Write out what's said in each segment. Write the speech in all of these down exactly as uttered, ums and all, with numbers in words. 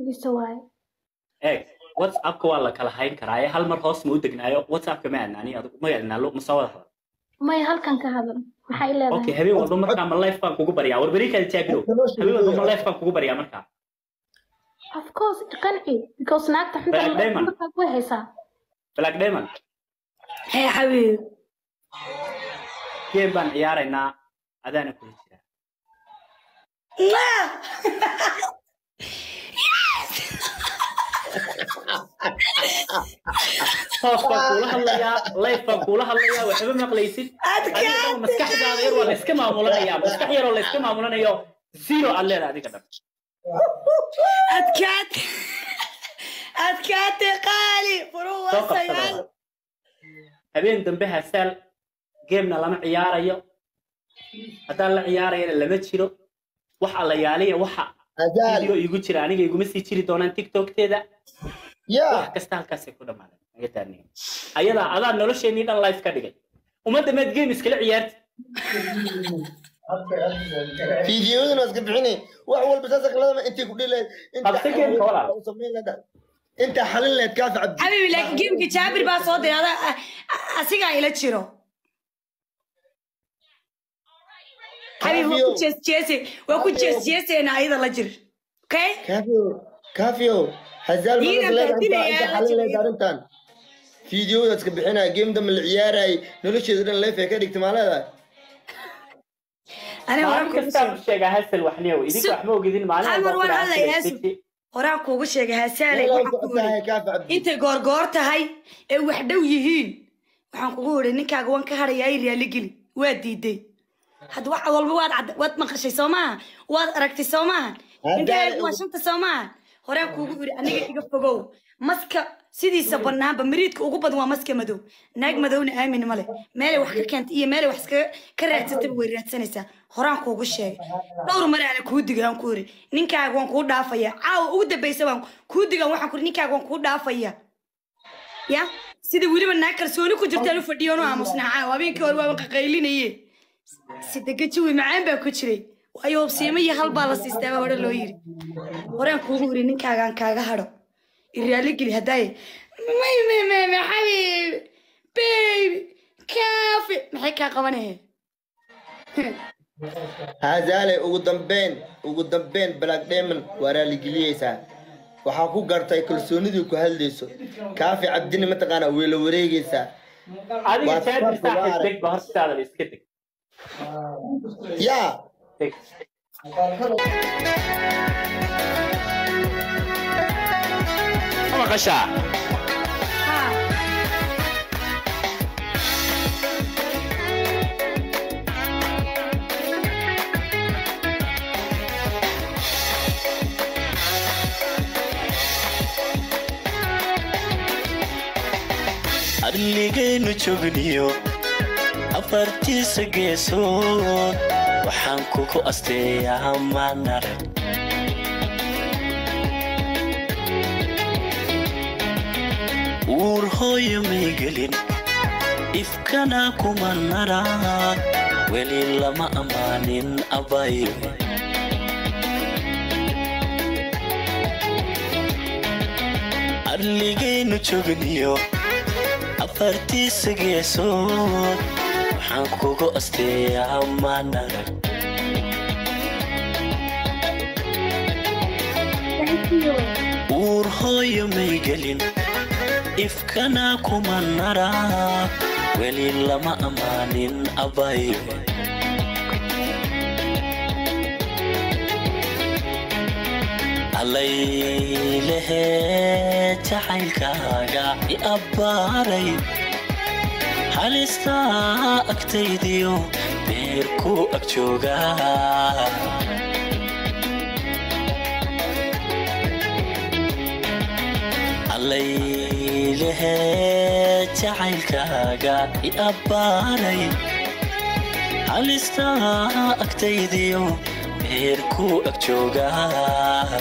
بيسوي إيه واتساب كوالا كلا هين كراي هل مر هوس مودك نايو واتساب كمان يعني هذا ما يعني لو مصور هذا ما يهل كان كهذا maxay leedahay أوكي هبي والله مركا من لايف كان كوجو بريا وربريك اللي تاجرو هبي والله من لايف كان كوجو بريا مركا of course قنعي because naagta xunta Black Diamond. markaa ku haysaa بلاك دايما هي حبيبي كيف بان عيارنا أذانا كل شيء لا هوس كلها الله يا لايف كلها الله يا وحبي مقليسين أتكلم. مسكح هذا يروى الاسكما مولانا يا مسكح يروى الاسكما مولانا يا زيرو على هذه كذا أتكات أتكات قالي فروة السيال هبين دنبها سال جيمنا لما عياريو هذا لا عياريو لما تشيلو وح الله يالي وح فيديو يقول ترى أنا يقول مسي تشيلي دونان تيك توك تدا يا كستان كاسي كودا ماله نجتاني أيلا هذا نلوش نيدا لايف كدقي وما دمت جيم إسكال عيارت فيديو ناس قبحني وأول بس أسألك لازم أنت قولي لي طب سكين كولا أنت حلل لي كاف عبد حبيبي لكن جيمك جابر بقى صوتي هذا أسيقا إلى تشيرو حبيبي وكو جيس جيسي وكو جيس جيسي أنا أيضا لجر أوكي كافيو كافيو هزال ما هنا نزلت تهدينا أنت يا حلل لي رجل. دارنتان فيديو ناس قبحنا جيم دم العيار نلوش يدرن لي في كده اكتمال هذا أنا ما وراكم كستان الشيء هسه الوحنية وإذا سو- كحمو قدين معنا هل مرور هذا يا ياسو وراكم وش يا هسالي لا كاف عبد أنت غورغور تهاي وحدة ويهين waxaan kugu hore ninkaaga waan ka harayaa iriya ligili waa diiday had wax walba waad cad waad maqashay Soomaa waad aragtay Soomaa inta waa shanta Soomaa horaan kugu hore aniga iga fogow maska sidiisa banaanba miriidka ugu badan waa maska madow naag madowna aamin male meel wax ka keent iyo meel wax iska ka raadsatay way raadsanaysaa horaan kugu sheegay dhowr mar aan ku digaan ku hore ninkaaga waan ku dhaafaya caaw ugu dambaysa waan ku digaan waxaan ku ninkaaga waan ku dhaafaya ya sida waliba naag kalsooni ku jirtaan u fadhiyoon oo aamusnaa habeenkii hore waa qaqaylinayay sida gajiwi macaan baa ku jiray waayo hobsiimo iyo hal baa la siistaa hore loo yiri horaan kuugu hore ninkaagaan kaaga haro iraali geli haday may may may may xabiib baby kaafi maxay ka qabanay هذا ugu dambeyn ugu dambeyn Black Diamond waraali galiyaysa waxa ku gartay kalsoonidii ku hadlayso kaafi cabdini ma taqaana weelo wareegaysa هذه تاج ساحة دك بهرت هذا الإسكتك يا دك ما قشع arligaynu joogniyo afartiisa geesood waxaan kugu asteeyaa maanarag uur hooyo may gelin ifkana kuma narag weli lama ammaanin abayo arligaynu joogniyo afartiisa geesood waxaan kugu asteeyaa maanarag uur hooyo may gelin ifkana kuma narag weli lama ammaanin abayo allaylehe jacaylkaaga i abbaaray halista agtaydiyo beerku ag joogaa allaylehe jacaylkaaga i abbaaray halista agtaydiyo beerku ag joogaa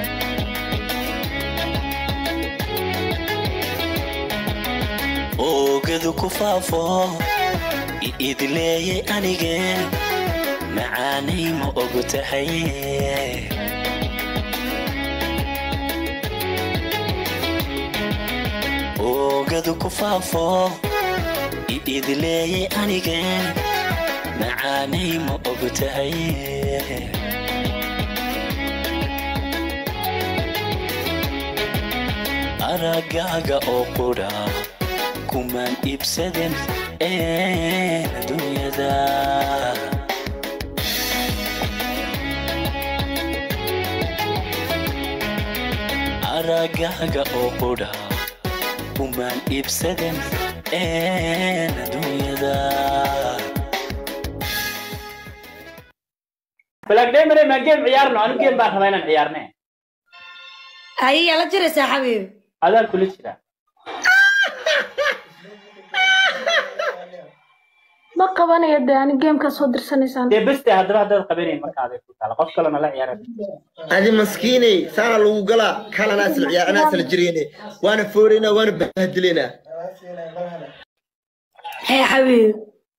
oogadu ku faafo i idleeyay anigeen macaanay ma og tahay oogadu ku faafo idleeyay anigeen macaanay ma ogtahay aragaaga oo qura kumaan iibsaden ee adduunyada aragaaga oo qura kumaan iibsaden ee adduunyada Black Diamond ma game ciyaarno anu game baan rabaa inaan ciyaarnay ay yala jiraysaa xabiib adaan kula jira ma qabanayo de ani game ka soo dirsanaysan de basta hadaba hadaba qabanay marka aad ku taala qof kale ma la ciyaaray adi maskiinay saana lagu galaa kala naas la ciyaar naas la jireenay waana foorina waana bahdilina hey xabiib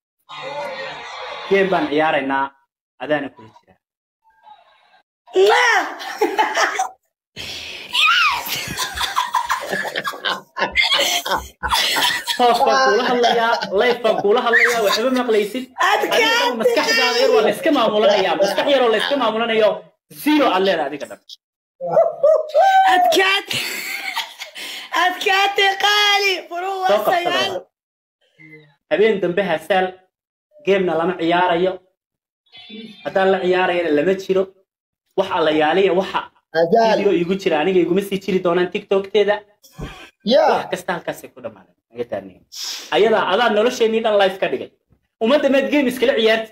game baan ciyaaraynaa adaan kula jira la صوفك كلها الله يا لايفك كلها الله يا وحبا مقليسيد أدكات مسكح داغير ولا اسكا معمولنا يا مسكح يا ولا اسكا معمولنا يا زيرو على هذه كده أدكات أدكات قالي فروة سيال هبين دنبها سال جيمنا لما عياريو هذا لا عياريو لما تشيرو وح الله يالي وح فيديو يقول ترى أنا يقول مسي تشيري دونان تيك توك تدا يا كستان كاسي كده ماله يتاني أيضا هذا نقول شيء نيدا لايف كده وما دمت جيم إسكال عيارت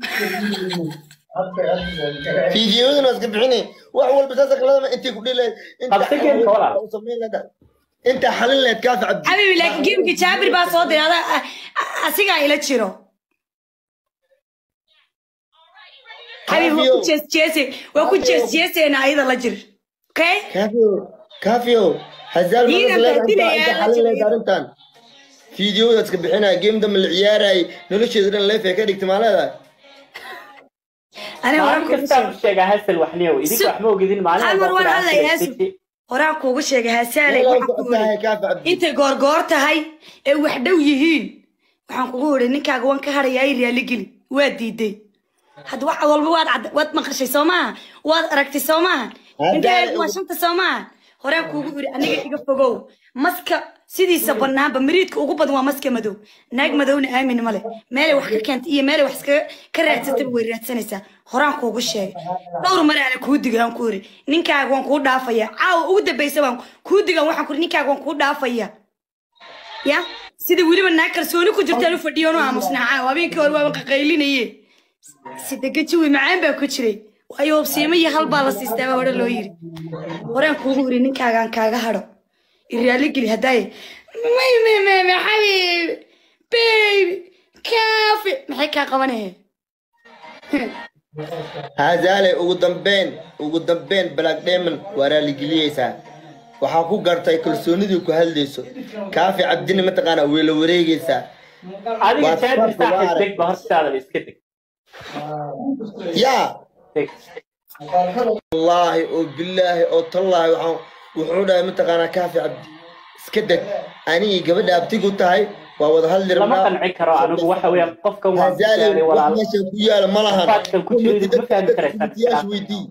فيديو ناس قبعني وأول بساسك لازم أنت تقولي لي أنت أنت حلل لك كاف عبد حبيبي لكن جيم كتابر بس صوتي هذا أسيقا إلى تشيرو حبيبي وكو تشيس تشيسي وكو تشيس تشيسي أنا أيضا لجر أوكي كافيو كافيو هزال ما أنت حلل لك أنتان فيديو ناس قبعنا جيم دم العيارة نلوش يدرن ليه فيك هذيك تمالها أنا وراك كستان الشيء هسه الوحنية وإذا كحمو جدين معنا أنا ورا هذا ياسف وراك كوجو شيء هسالي أنت غورغورت هاي وحدة ويهين وحن كقول إنك أقوان كهريا يريا لقلي وادي دي هاد واحد والله واد عد واد ما خشي سوما واد ركتي سوما أنت واشنت سوما وراك كقول أنا جيت فوقو مسك سيدي سبنا بمريدك وقبض ومسك مدو ناق مدون آمن ماله ماله وحكي كانت إيه ماله وحسك كرهت تبوي رات سنسة هران كوجو شيء دور مرة على كود جان كوري نينك أقوان كود دافيا أو ود بيسوان كود جان واحد كوري نينك أقوان كود دافيا يا سيدي ولي من ناكر سوني كجبت له فديونو عمصنع وابين كور وابن قايلين إيه سيدي كتشوي معين بكتشري وأيوب سيمي هالبالس يستوى ولا لويري هران كوجو كوري نينك أقوان كاجا هرو الريالي قلي هداي ماي ماي ماي ماي حبيبي بيبي كافي محيكا قوانيه هذا لي وقدمبين وقدمبين بلاك دايموند ورا لجليسا waxaa ku gartay kalsoonidii ku hadlayso kaafi cabdini ma taqaana weelo wareegaysa adiga taad saaxib deg bahastada iska deg ya wallahi oo billahi oo tallahi waxaan wuxuu dhahay ma taqaana kaafi cabdi iska deg ani gabadha abtigu tahay waa wada hadli lama qanci karo anigu waxa weeyaan qofkan waa jaalay walaal meesha ku yaal ma lahan fadkan ku jiro ma fahmi karaysan weydii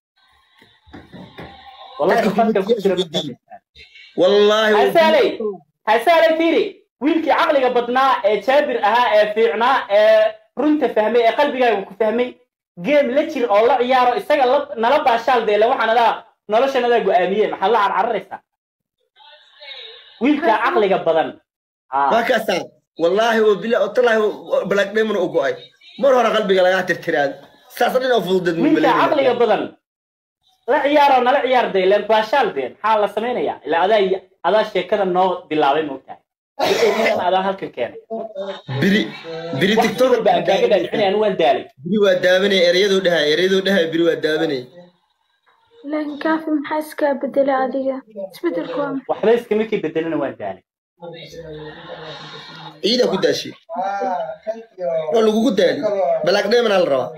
والله فكر كثير والله هسالي هسالي فيري ويلكي عقلي بدنا تابر اها فيعنا رنت فهمي قلبي وكفهمي جيم لتشير او لا عيارو اسغا نلا باشال دي waxana la noloshana go'aamiye maxaa la carcaraysa wiilka caqliga badan ah kasa wallahi wa billahi wallahi black diamond oo go'ay mar hore qalbiga laga tirtiraad saasadin oo fudud min wiilka caqliga badan la ciyaaro nala ciyaar day leen baashal deen xal la sameynaya ila aday adaa sheekada noo bilaabay moogtahay ee adaa halkan keenay biri biri tiktok baa kaaga dhacay aan waan daalay biri waa daabanay ereyadu dhahay ereyadu dhahay biri waa daabanay laakiin kaafi maxaa iska bedelay adiga isbedelku waa waxba iskama ki bedelana waan daalay ciida ku daashi oo lagu daali black diamond al raba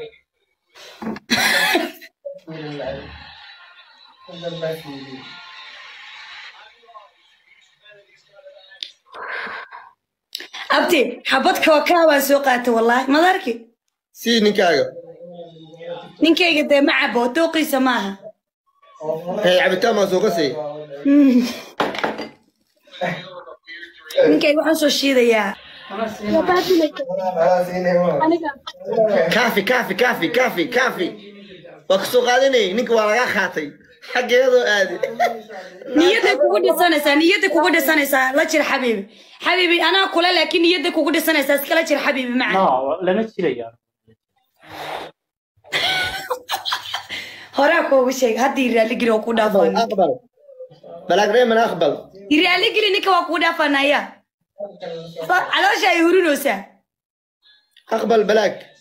abti xabad kookaa waan soo qaatay wallahi madarki sii ninkaaga ninkayga dee ma cabo dooqiisa maaha hey cabitaan maa soo qasay ninkayga waxaan soo shiidayaa يا بادي لك أنا kaafi kaafi kaafi kaafi kaafi waa ka soo qaadanay ninka waa lagaa qaatay xaggeedoo aadi niyadday kugu dhisanaysaa niyadday kugu dhisanaysaa la jir xabiibi xabiibi anaa kule laakiin niyadday kugu dhisanaysaa iskala jir xabiibi macaan no lama jiraya horaa koogu sheeg haddii raali geli oo ku dhaafan aqbal balaag reeman aqbal raali geli ninka waa kuu dhaafanaya caloosha ay hurinaysaa aqbal balaag